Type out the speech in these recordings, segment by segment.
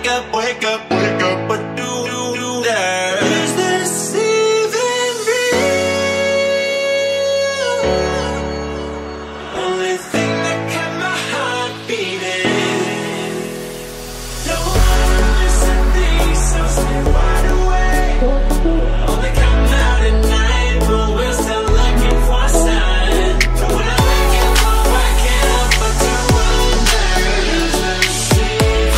wake up, what do that? Is this even real? Only thing that kept my heart beating. Don't wanna miss a thing, so stay wide awake. Only come out at night, but we're still looking for a sign. But when I wake up, oh, I can't help but to wonder, is this even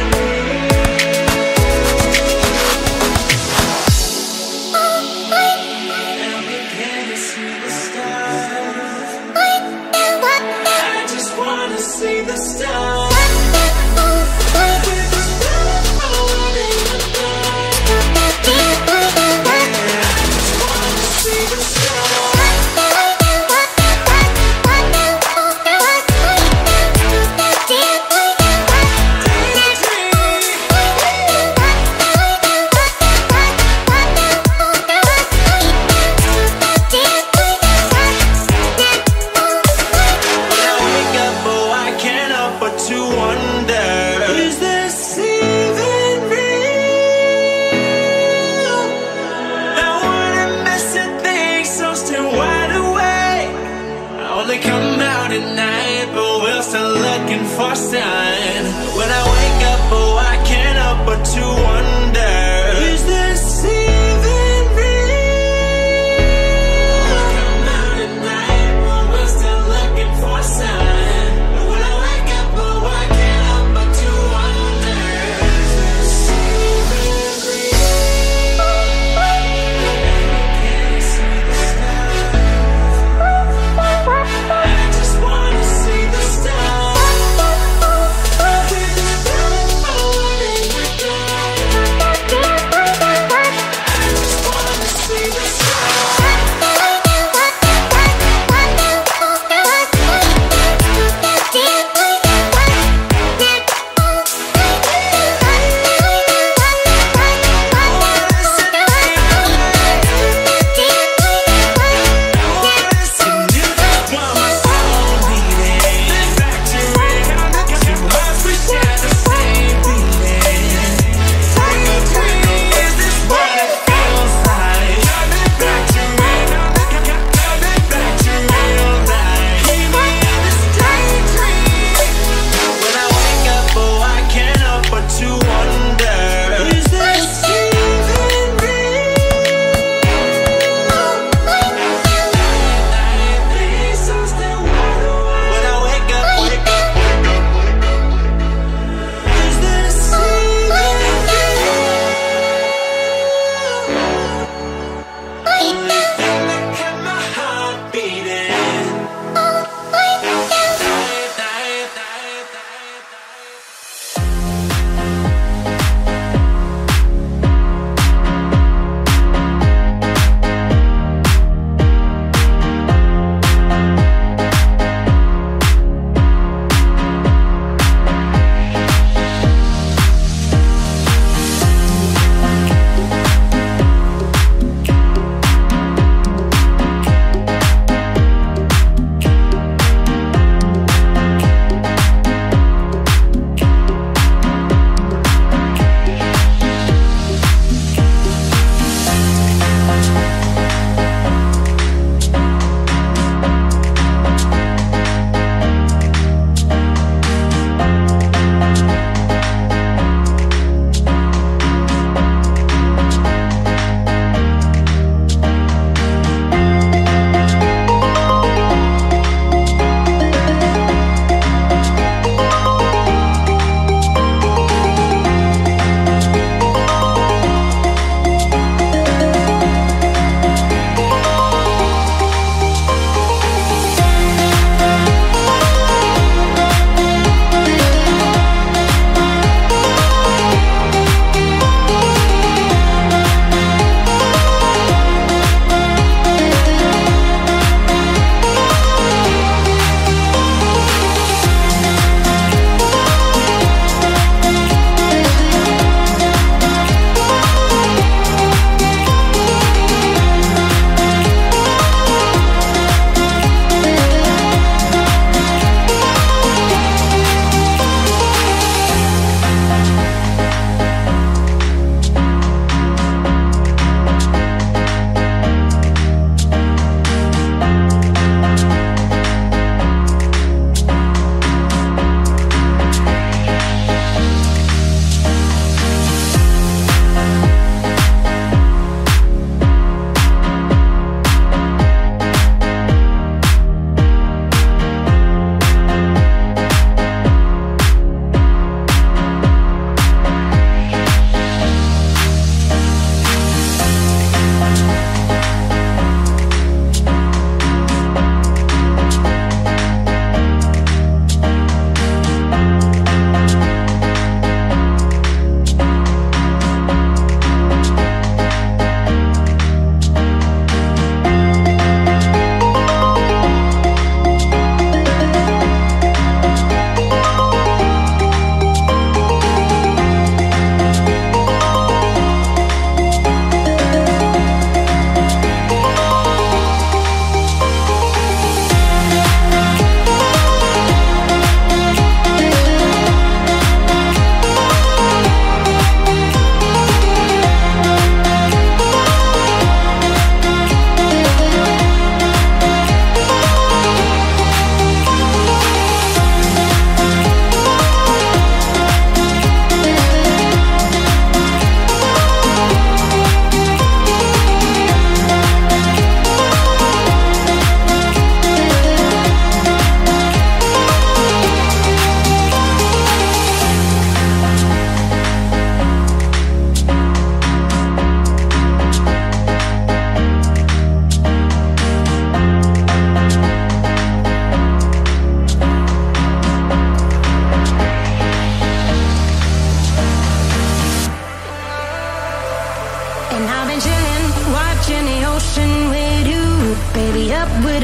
real? And we can't see the stars. I just wanna see the stars. They come out at night, but we're still looking for a sign. When I wake up, oh, I can't help but to wonder, is this even real? They come out at night, but we're still looking for a sign. When I wake up, oh, I can't help but to wonder, is this even real? Can you see the stars? I just wanna see the stars.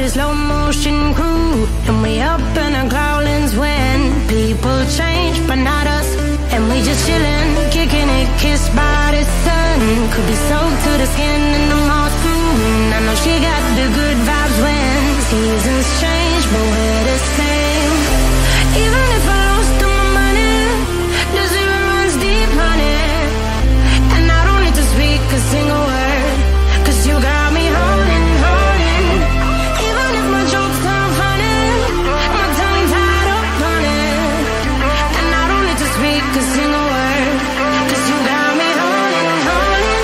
slow motion crew, and we up in our growlings when people change, but not us. And we just chillin', kicking it, kissed by the sun. Could be soaked to the skin in the moss. I know she got the good vibes when seasons change, but we're the same. Even if I lost all my money, the zero runs deep, honey. And I don't need to speak a single word, 'cause you got me holding, holding. Even if my jokes sound funny, my tongue tied up on it. And I don't need to speak a single word, 'cause you got me holding, holding.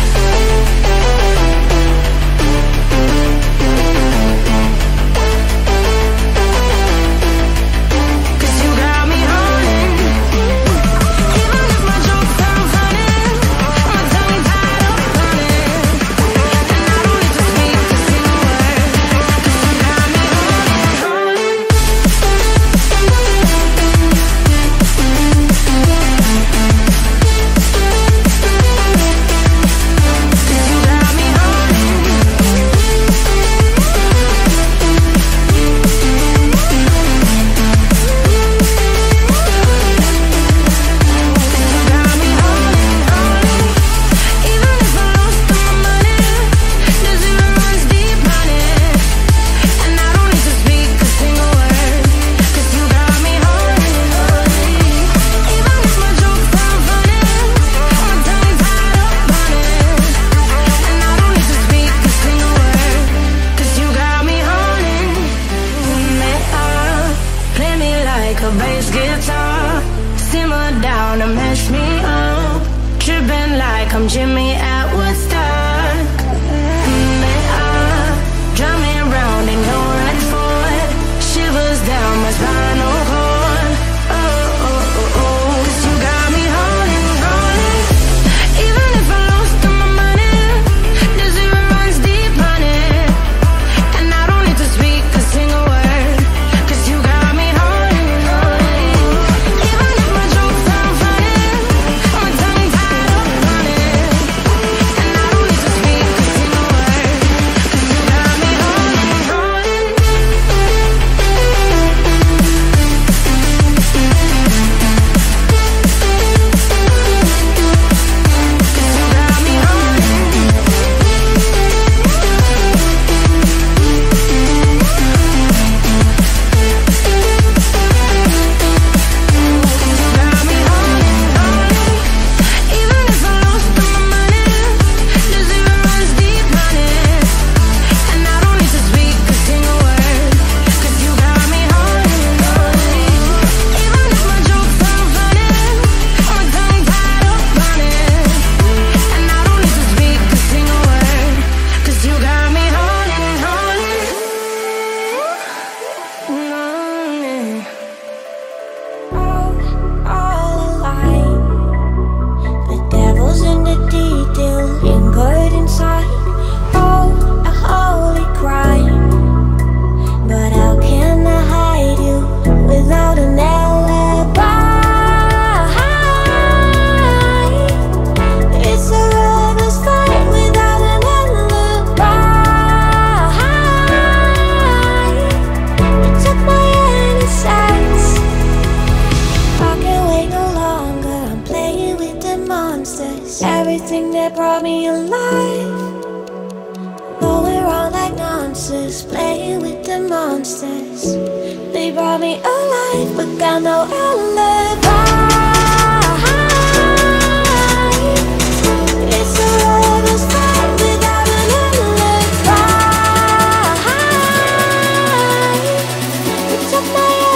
'Cause you got me holding. Even if my jokes sound funny, my tongue tied up on it. And I don't need to speak a single word, 'cause you got me holding, holding. 'Cause you got me holding. Got me holding, holding. Even if I lost all my money, the zero runs deep, honey. And I don't need to speak a single word, 'cause you got me holding, holding. Even if my jokes sound funny, my tongue tied up on it. And I don't need to speak a single word, 'cause you got me holding. Me up, play me like a bass guitar. Simmer down and mash me up. Tripping like I'm Jimmy at Woodstock. Me up, drumming round in your red Ford. Shivers down my spinal cord. Oh, oh, oh, oh. 'Cause you got me holding, holding. Even if I lost all my money, the zero runs deep, honey. And I don't need to speak a single word, 'cause you got me holding, holding. Even if my jokes sound funny, my tongue tied up on it. And I don't need to speak a single word, 'cause you got me holding, holding. 'Cause you got me got me holding, holding. Even if I lost all my money, the zero runs deep, honey. And I don't need to speak a single word, 'cause you got me holding, holding. Even if my jokes sound funny, my tongue tied up on it. And I don't need to speak a single word, 'cause you got me holding, holding. All alive. The devil's in the detail, lingered inside. Oh, a holy crime. But how can I hide you without an alibi? It's a lover's fight without an alibi. You took my innocence. I can't wait no longer. I'm playing with the monsters. Everything that brought me alive. Going wrong like nonsense. Playing with the monsters. They brought me alive, but got no alibi. It's a lover's fight without an alibi. You took my